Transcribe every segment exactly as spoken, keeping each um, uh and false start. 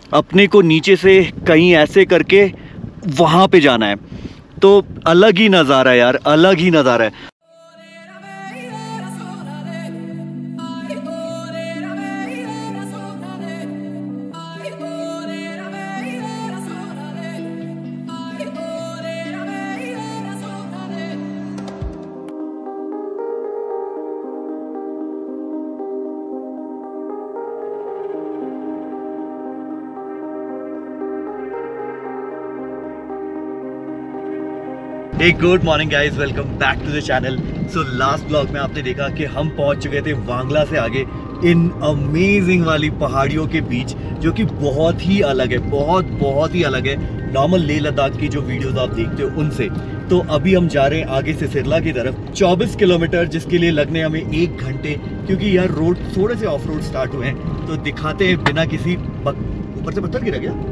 अपने को नीचे से कहीं ऐसे करके वहाँ पे जाना है। तो अलग ही नज़ारा है यार, अलग ही नज़ारा है। एक good morning guys, welcome back to the channel. So last blog में आपने देखा कि हम पहुंच चुके थे वांगला से आगे इन अमेजिंग वाली पहाड़ियों के बीच, जो कि बहुत ही अलग है, बहुत बहुत ही अलग है नॉर्मल लेह लद्दाख की जो वीडियोस आप देखते हो उनसे। तो अभी हम जा रहे हैं आगे से सिरला की तरफ, चौबीस किलोमीटर, जिसके लिए लगने हमें एक घंटे, क्योंकि यार रोड थोड़े से ऑफ रोड स्टार्ट हुए हैं। तो दिखाते हैं बिना किसी ऊपर से पत्थर गिरा गया।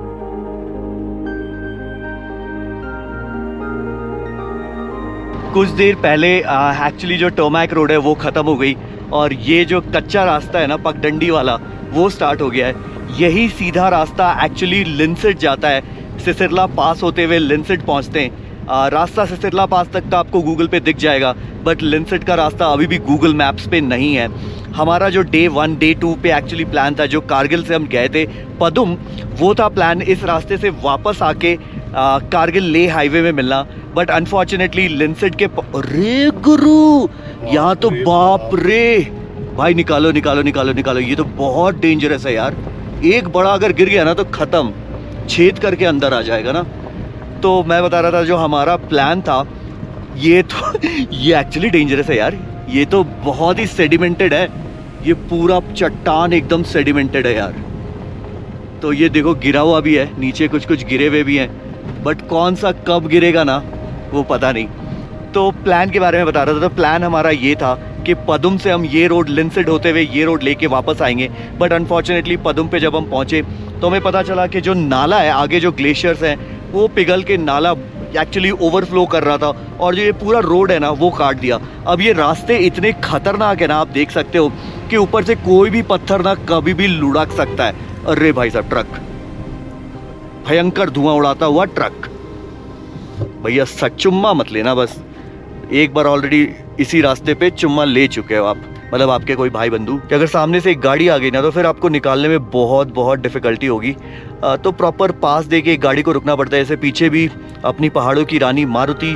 कुछ देर पहले एक्चुअली जो टोमैक रोड है वो ख़त्म हो गई और ये जो कच्चा रास्ता है ना पगडंडी वाला, वो स्टार्ट हो गया है। यही सीधा रास्ता एक्चुअली लिनसिट जाता है। सिसरला पास होते हुए लिनसिट पहुंचते हैं। आ, रास्ता सिसरला पास तक तो आपको गूगल पे दिख जाएगा, बट लिनसिट का रास्ता अभी भी गूगल मैप्स पे नहीं है। हमारा जो डे वन डे टू पे एक्चुअली प्लान था, जो कारगिल से हम गए थे पदुम, वो था प्लान इस रास्ते से वापस आके आ, कारगिल ले हाईवे में मिलना। बट अनफॉर्चुनेटली लिनसिट के रे गुरु, यहाँ तो बाप रे भाई, निकालो निकालो निकालो निकालो, ये तो बहुत डेंजरस है यार। एक बड़ा अगर गिर गया ना तो ख़त्म, छेद करके अंदर आ जाएगा ना। तो मैं बता रहा था जो हमारा प्लान था, ये तो ये एक्चुअली डेंजरस है यार। ये तो बहुत ही सेडिमेंटेड है, ये पूरा चट्टान एकदम सेडिमेंटेड है यार। तो ये देखो गिरा हुआ भी है, नीचे कुछ कुछ गिरे हुए भी हैं, बट कौन सा कब गिरेगा ना वो पता नहीं। तो प्लान के बारे में बता रहा था। तो प्लान हमारा ये था कि पदुम से हम ये रोड लिनसिट होते हुए ये रोड लेके वापस आएंगे। बट अनफॉर्चुनेटली पदुम पे जब हम पहुँचे तो हमें पता चला कि जो नाला है आगे, जो ग्लेशियर्स हैं, वो पिघल के नाला एक्चुअली ओवरफ्लो कर रहा था और जो ये पूरा रोड है ना वो काट दिया। अब ये रास्ते इतने खतरनाक है ना, आप देख सकते हो कि ऊपर से कोई भी पत्थर ना कभी भी लुढ़क सकता है। अरे भाई साहब, ट्रक, भयंकर धुआं उड़ाता हुआ ट्रक। भैया सच चुम्मा मत लेना, बस एक बार ऑलरेडी इसी रास्ते पे चुम्मा ले चुके हो आप, मतलब आपके कोई भाई बंधु, कि अगर सामने से एक गाड़ी आ गई ना तो फिर आपको निकालने में बहुत बहुत डिफिकल्टी होगी। तो प्रॉपर पास दे के एक गाड़ी को रुकना पड़ता है। जैसे पीछे भी अपनी पहाड़ों की रानी मारुति।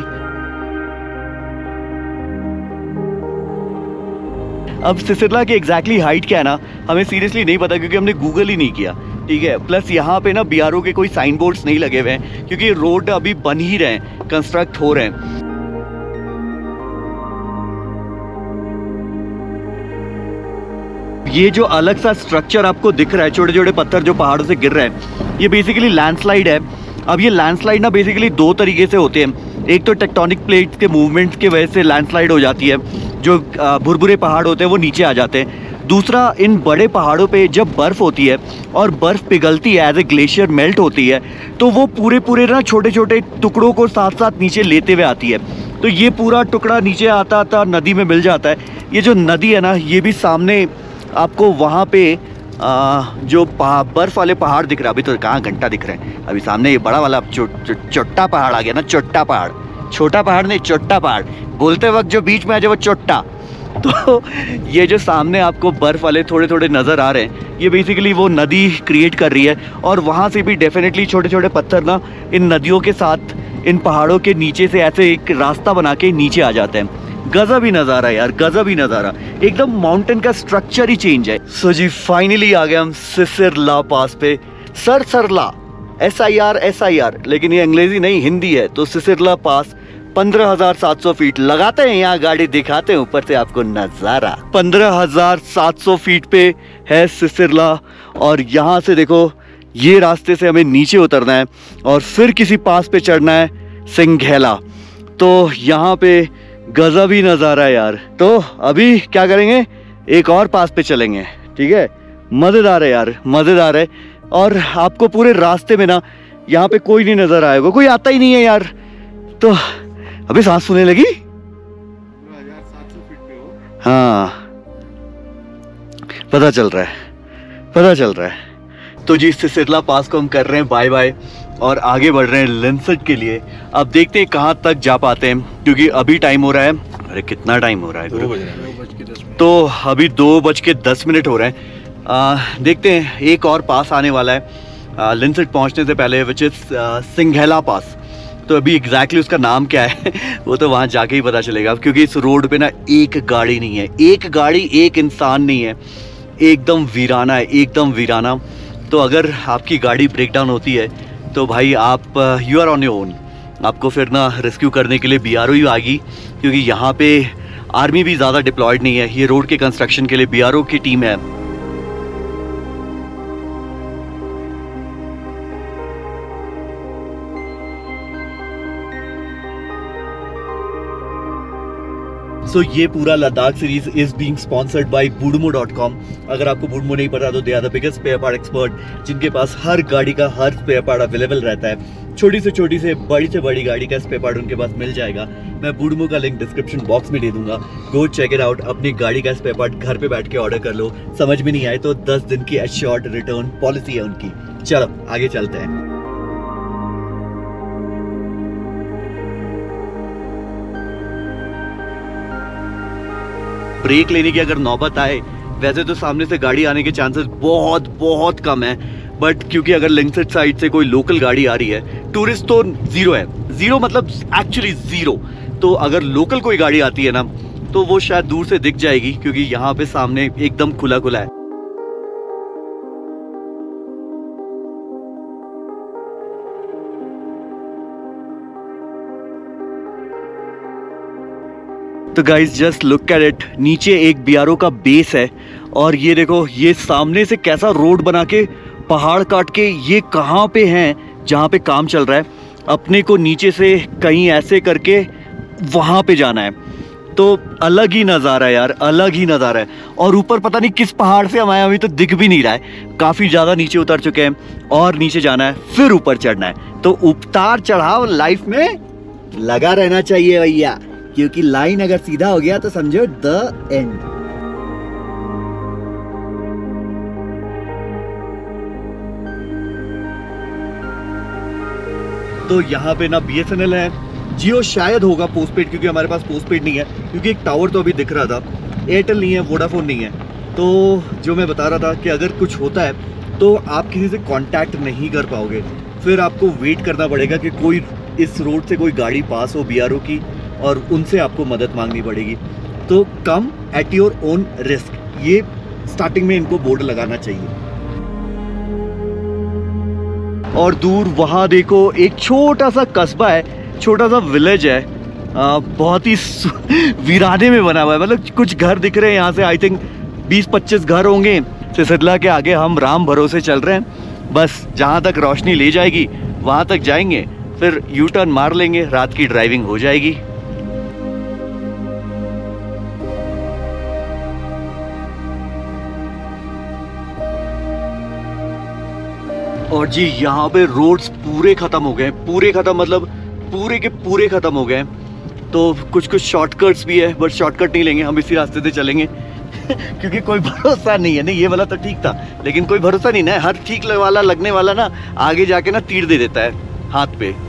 अब सिसरला की एग्जैक्टली हाइट क्या है ना, हमें सीरियसली नहीं पता, क्योंकि हमने गूगल ही नहीं किया, ठीक है। प्लस यहाँ पे ना बी आर ओ के कोई साइन बोर्ड्स नहीं लगे हुए हैं, क्योंकि रोड अभी बन ही रहे हैं, कंस्ट्रक्ट हो रहे हैं। ये जो अलग सा स्ट्रक्चर आपको दिख रहा है, छोटे छोटे पत्थर जो पहाड़ों से गिर रहे हैं, ये बेसिकली लैंडस्लाइड है। अब ये लैंडस्लाइड ना बेसिकली दो तरीके से होते हैं। एक तो टेक्टोनिक प्लेट्स के मूवमेंट्स की वजह से लैंडस्लाइड हो जाती है, जो भुरभुरे पहाड़ होते हैं वो नीचे आ जाते हैं। दूसरा, इन बड़े पहाड़ों पे जब बर्फ़ होती है और बर्फ़ पिघलती है, एज ए ग्लेशियर मेल्ट होती है, तो वो पूरे पूरे ना छोटे छोटे टुकड़ों को साथ साथ नीचे लेते हुए आती है। तो ये पूरा टुकड़ा नीचे आता आता नदी में मिल जाता है। ये जो नदी है ना, ये भी सामने आपको वहाँ पे आ, जो बर्फ़ वाले पहाड़ दिख रहा है, अभी तो कहाँ घंटा दिख रहे हैं, अभी सामने ये बड़ा वाला चो, चो, चोट्टा पहाड़ आ गया ना, चोट्टा पहाड़, छोटा पहाड़ नहीं चोट्टा पहाड़, बोलते वक्त जो बीच में आ जाए वो चोट्टा। तो ये जो सामने आपको बर्फ़ वाले थोड़े थोड़े नज़र आ रहे हैं, ये बेसिकली वो नदी क्रिएट कर रही है। और वहाँ से भी डेफिनेटली छोटे छोटे पत्थर ना इन नदियों के साथ इन पहाड़ों के नीचे से ऐसे एक रास्ता बना के नीचे आ जाते हैं। गजब ही नज़ारा यार, गजब ही नज़ारा, एकदम माउंटेन का स्ट्रक्चर ही चेंज है। सो जी फाइनली आ गए हम सिसरला पास पे। Sir Sarla, S I R S I R, लेकिन ये अंग्रेजी नहीं हिंदी है। तो सिसरला पास पंद्रह हजार सात सौ फीट लगाते हैं, यहाँ गाड़ी दिखाते हैं ऊपर से आपको नज़ारा। पंद्रह हजार सात सौ फीट पे है सिसरला और यहाँ से देखो ये रास्ते से हमें नीचे उतरना है और फिर किसी पास पे चढ़ना है, सिंघेला। तो यहाँ पे गजब ही नज़ारा है यार। तो अभी क्या करेंगे, एक और पास पे चलेंगे, ठीक है। मज़ेदार है यार, मज़ेदार है। और आपको पूरे रास्ते में ना यहाँ पे कोई नहीं नज़र आएगा, कोई आता ही नहीं है यार। तो अभी सांस सुनने लगी। हाँ, पता चल रहा है, पता चल रहा है। तो जी सिसरला पास को हम कर रहे हैं बाय बाय और आगे बढ़ रहे हैं लिंसेट के लिए। अब देखते हैं कहाँ तक जा पाते हैं, क्योंकि अभी टाइम हो रहा है, अरे कितना टाइम हो रहा है, दो बज रहे हैं, तो अभी दो बज के दस मिनट हो रहे हैं। आ, देखते हैं एक और पास आने वाला है लिंसेट पहुँचने से पहले, विच इज़ सिंघैला पास। तो अभी एग्जैक्टली उसका नाम क्या है वो तो वहाँ जाके ही पता चलेगा, क्योंकि इस रोड पे ना एक गाड़ी नहीं है, एक गाड़ी एक इंसान नहीं है, एकदम वीराना है, एकदम वीराना। तो अगर आपकी गाड़ी ब्रेक डाउन होती है तो भाई आप you are on your own. आपको फिर ना रेस्क्यू करने के लिए बी आर ओ ही आ गई, क्योंकि यहाँ पे आर्मी भी ज़्यादा डिप्लॉयड नहीं है। ये रोड के कंस्ट्रक्शन के लिए बी आर ओ की टीम है। सो so, ये पूरा Ladakh series is being sponsored by Boodmo dot com. अगर आपको बूडमो नहीं पता तो they are the biggest spare part expert, जिनके पास हर गाड़ी का हर स्पेयर पार्ट अवेलेबल रहता है। छोटी से छोटी से बड़ी से बड़ी गाड़ी का स्पेयर पार्ट उनके पास मिल जाएगा। मैं बूडमो का लिंक डिस्क्रिप्शन बॉक्स में दे दूंगा, गो चेक इट आउट। अपनी गाड़ी का स्पेयर पार्ट घर पे बैठ के ऑर्डर कर लो। समझ में नहीं आए तो दस दिन की एश्योर्ड रिटर्न पॉलिसी है उनकी। चलो आगे चलते हैं। ब्रेक लेने की अगर नौबत आए, वैसे तो सामने से गाड़ी आने के चांसेस बहुत बहुत कम है, बट क्योंकि अगर लिंसेट साइड से कोई लोकल गाड़ी आ रही है, टूरिस्ट तो जीरो है, जीरो मतलब एक्चुअली जीरो। तो अगर लोकल कोई गाड़ी आती है ना तो वो शायद दूर से दिख जाएगी, क्योंकि यहाँ पे सामने एकदम खुला खुला है। तो guys just look at it, नीचे एक बी आर ओ का बेस है और ये देखो ये सामने से कैसा रोड बना के पहाड़ काट के ये कहाँ पे हैं जहाँ पे काम चल रहा है। अपने को नीचे से कहीं ऐसे करके वहाँ पे जाना है, तो अलग ही नज़ारा है यार, अलग ही नज़ारा है। और ऊपर पता नहीं किस पहाड़ से हम आए, अभी तो दिख भी नहीं रहा है। काफ़ी ज़्यादा नीचे उतर चुके हैं और नीचे जाना है, फिर ऊपर चढ़ना है। तो उतार चढ़ाव लाइफ में लगा रहना चाहिए भैया, क्योंकि लाइन अगर सीधा हो गया तो समझो द एंड। तो यहाँ पे ना बी एस एन एल है, जियो शायद होगा पोस्टपेड, क्योंकि हमारे पास पोस्टपेड नहीं है, क्योंकि एक टावर तो अभी दिख रहा था। एयरटेल नहीं है, वोडाफोन नहीं है। तो जो मैं बता रहा था कि अगर कुछ होता है तो आप किसी से कांटेक्ट नहीं कर पाओगे, फिर आपको वेट करना पड़ेगा कि कोई इस रोड से कोई गाड़ी पास हो बी आर ओ की, और उनसे आपको मदद मांगनी पड़ेगी। तो come at your own risk, ये स्टार्टिंग में इनको बोर्ड लगाना चाहिए। और दूर वहां देखो एक छोटा सा कस्बा है, छोटा सा विलेज है, आ, बहुत ही वीराने में बना हुआ है। मतलब कुछ घर दिख रहे हैं यहाँ से, आई थिंक बीस पच्चीस घर होंगे। सिसरला के आगे हम राम भरोसे चल रहे हैं, बस जहाँ तक रोशनी ले जाएगी वहाँ तक जाएंगे, फिर यू टर्न मार लेंगे, रात की ड्राइविंग हो जाएगी। और जी यहाँ पे रोड्स पूरे खत्म हो गए, पूरे खत्म मतलब पूरे के पूरे खत्म हो गए। तो कुछ कुछ शॉर्टकट्स भी है, बट शॉर्टकट नहीं लेंगे, हम इसी रास्ते से चलेंगे क्योंकि कोई भरोसा नहीं है। नहीं ये वाला तो ठीक था, लेकिन कोई भरोसा नहीं ना, हर ठीक वाला लगने वाला ना आगे जाके ना तीर दे देता है हाथ पे।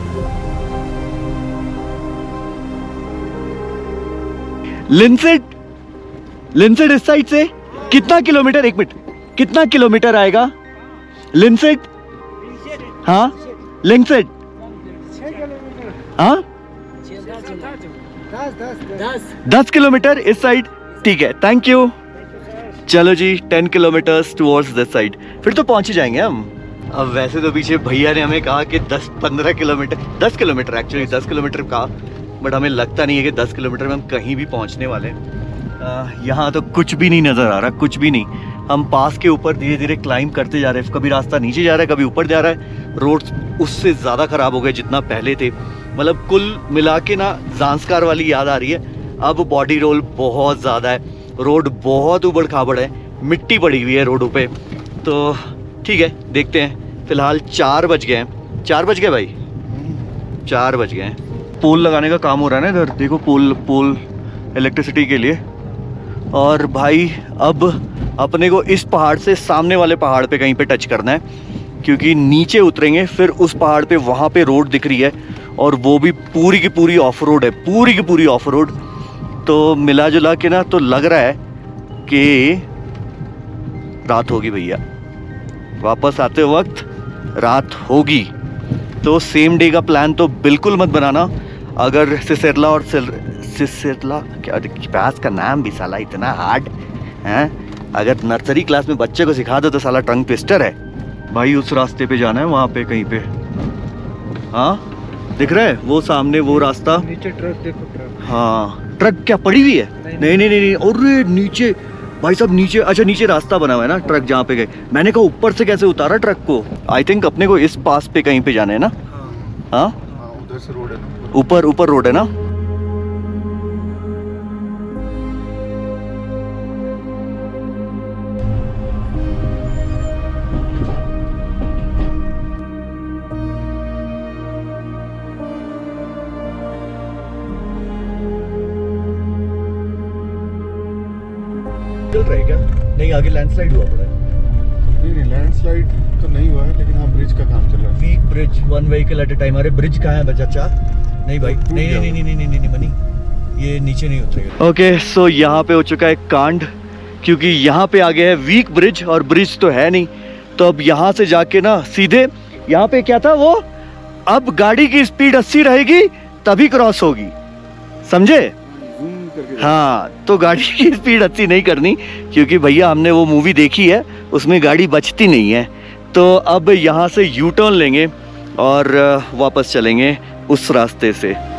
लिंसेट लिंसेट इस साइड से कितना किलोमीटर, एक मिनट, कितना किलोमीटर आएगा लिंसेट? हाँ लिंसेट, हाँ दस किलोमीटर इस साइड, ठीक है, थैंक यू। चलो जी ten kilometres towards this side, फिर तो पहुंच ही जाएंगे हम। अब वैसे तो पीछे भैया ने हमें कहा कि दस पंद्रह किलोमीटर, दस किलोमीटर एक्चुअली दस किलोमीटर कहा, बट हमें लगता नहीं है कि दस किलोमीटर में हम कहीं भी पहुंचने वाले हैं। यहाँ तो कुछ भी नहीं नज़र आ रहा, कुछ भी नहीं। हम पास के ऊपर धीरे धीरे क्लाइंब करते जा रहे हैं, कभी रास्ता नीचे जा रहा है, कभी ऊपर जा रहा है। रोड्स उससे ज़्यादा ख़राब हो गए जितना पहले थे, मतलब कुल मिला के ना ज़ांस्कार वाली याद आ रही है। अब बॉडी रोल बहुत ज़्यादा है, रोड बहुत उबड़ खाबड़ है, मिट्टी पड़ी हुई है रोडों पे। तो ठीक है देखते हैं, फ़िलहाल चार बज गए हैं, चार बज गए भाई, चार बज गए हैं। पोल लगाने का काम हो रहा है ना इधर, देखो पोल पोल इलेक्ट्रिसिटी के लिए, और भाई अब अपने को इस पहाड़ से सामने वाले पहाड़ पे कहीं पे टच करना है, क्योंकि नीचे उतरेंगे फिर उस पहाड़ पे वहाँ पे रोड दिख रही है और वो भी पूरी की पूरी ऑफ रोड है, पूरी की पूरी ऑफ रोड। तो मिला जुला के ना तो लग रहा है कि रात होगी भैया, वापस आते वक्त रात होगी। तो सेम डे का प्लान तो बिल्कुल मत बनाना। अगर सिसरला और सिसरला क्या पास का नाम भी साला इतना हार्ड है, अगर नर्सरी क्लास में बच्चे को सिखा दो तो साला टंग ट्विस्टर है भाई। उस रास्ते पे जाना है, वहाँ पे कहीं पे, हाँ दिख रहा है वो सामने वो रास्ता, नीचे ट्रक देखो, ट्रक। हाँ ट्रक क्या पड़ी हुई है? नहीं नहीं नहीं नहीं, और नीचे भाई साहब नीचे, अच्छा नीचे रास्ता बना हुआ है ना ट्रक जहाँ पे गए। मैंने कहा ऊपर से कैसे उतारा ट्रक को। आई थिंक अपने को इस पास पे कहीं पे जाना है ना। हाँ उधर से रोड है ना, ऊपर ऊपर रोड है ना। चल रहा है क्या? नहीं आगे लैंडस्लाइड हुआ पड़ा है। नहीं नहीं लैंडस्लाइड तो नहीं हुआ है, लेकिन हाँ ब्रिज का काम चल रहा है। Weak bridge, one vehicle at a time. अरे ब्रिज कहाँ है बच्चा? नहीं भाई, नहीं नहीं नहीं नहीं नहीं नहीं मनी, ये नीचे नहीं उतरेगा। ओके सो यहाँ पे हो चुका है कांड, क्योंकि यहाँ पे आ गया है वीक ब्रिज और ब्रिज तो है नहीं। तो अब यहाँ से जाके ना सीधे यहाँ पे क्या था वो, अब गाड़ी की स्पीड अस्सी रहेगी तभी क्रॉस होगी, समझे? हाँ तो गाड़ी की स्पीड अस्सी नहीं करनी, क्योंकि भैया हमने वो मूवी देखी है उसमें गाड़ी बचती नहीं है। तो अब यहाँ से यू टर्न लेंगे और वापस चलेंगे उस रास्ते से।